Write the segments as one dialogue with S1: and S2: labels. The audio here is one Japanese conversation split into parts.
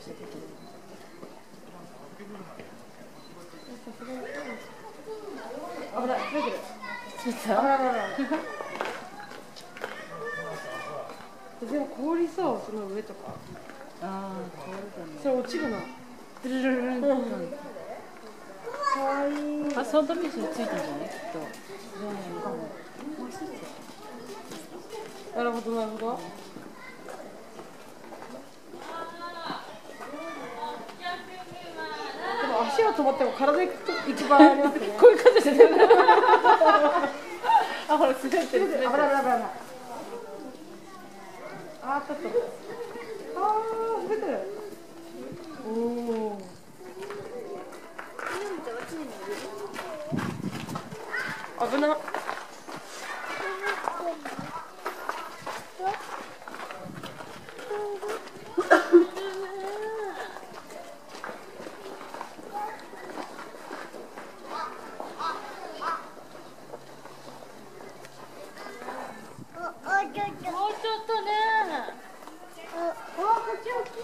S1: したけど。
S2: 危ない、出てる。
S1: ちょっと。
S2: 危ない。でも凍りそう、その上とか。
S1: ああ、凍るかね。
S2: それ落ちるな。
S1: ドゥルルルルンって。
S2: かわいい。
S1: あ、ソーダ飯についてんじゃないきっと。
S2: なるほど、なるほど。でも足は止まっても体行く場合ありますね。
S1: こういう感じで。あ、ほら、滑ってる。
S2: 危ない。あ、ちょっと。ああ、滑ってる。おお。危な。
S1: もうちょっとね。
S2: こっち大きい。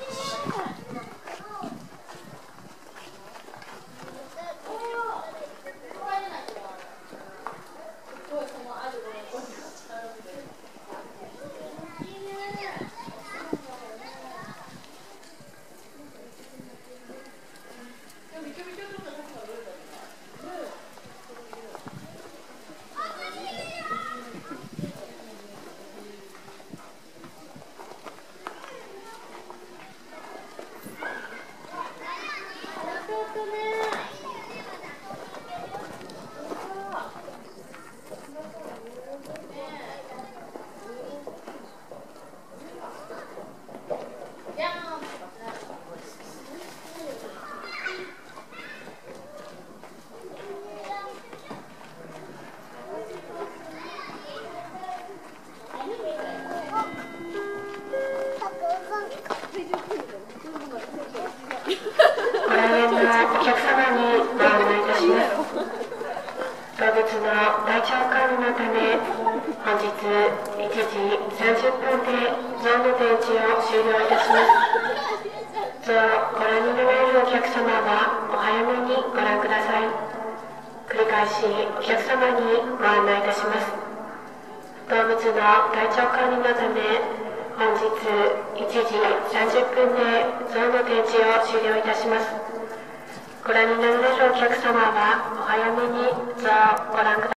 S3: ご来園のお客様にご案内いたします。動物の体調管理のため、本日1時30分でゾウの展示を終了いたします。ゾウをご覧になられるお客様はお早めにご覧ください。繰り返しお客様にご案内いたします。動物の体調管理のため、本日1時30分でゾウの展示を終了いたします。ご覧になられるお客様はお早めにゾウをご覧ください。